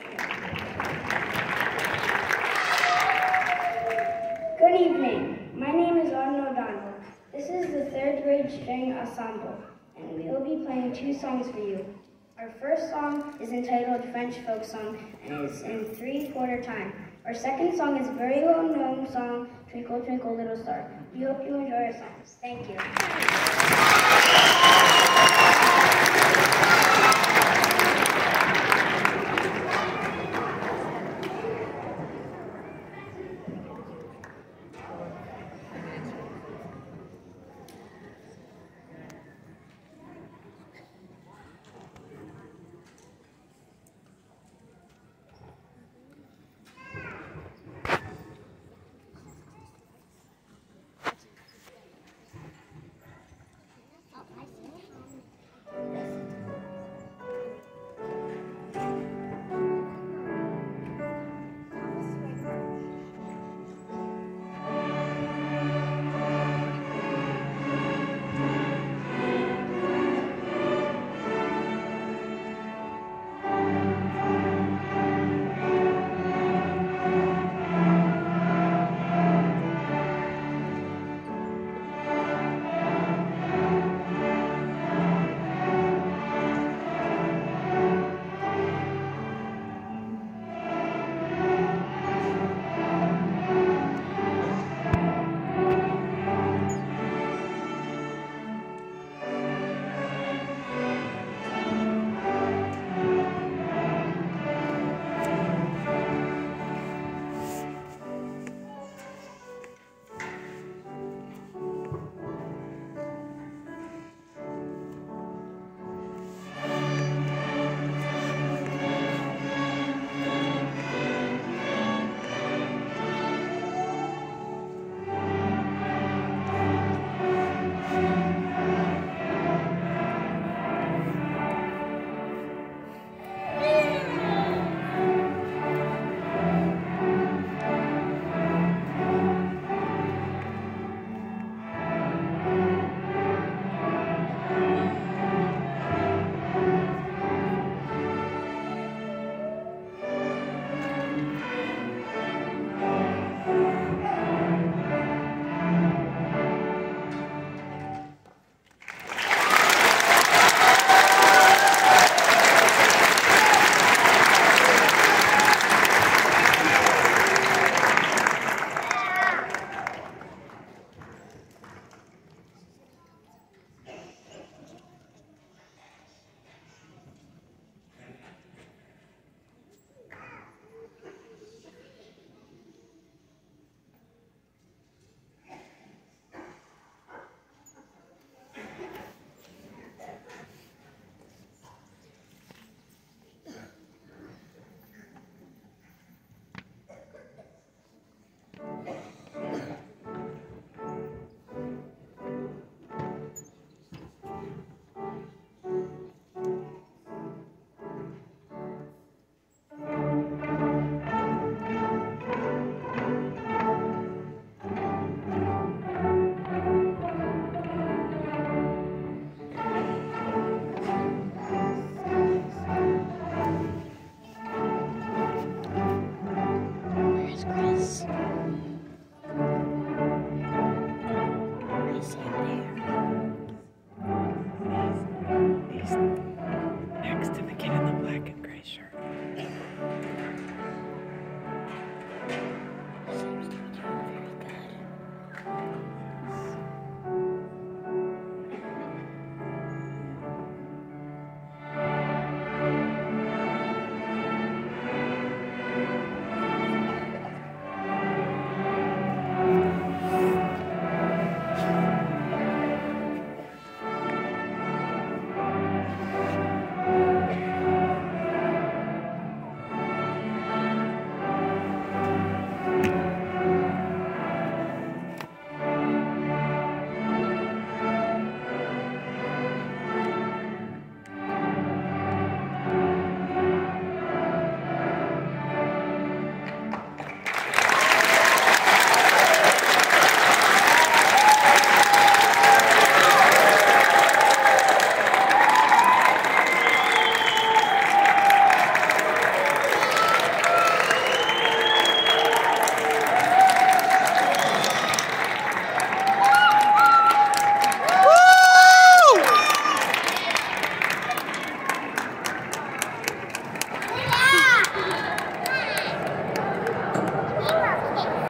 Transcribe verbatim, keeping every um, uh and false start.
Good evening. My name is Arden O'Donnell. This is the third grade string ensemble, and we will be playing two songs for you. Our first song is entitled French Folk Song and is in three-quarter time. Our second song is a very well-known song, Twinkle Twinkle Little Star. We hope you enjoy our songs. Thank you.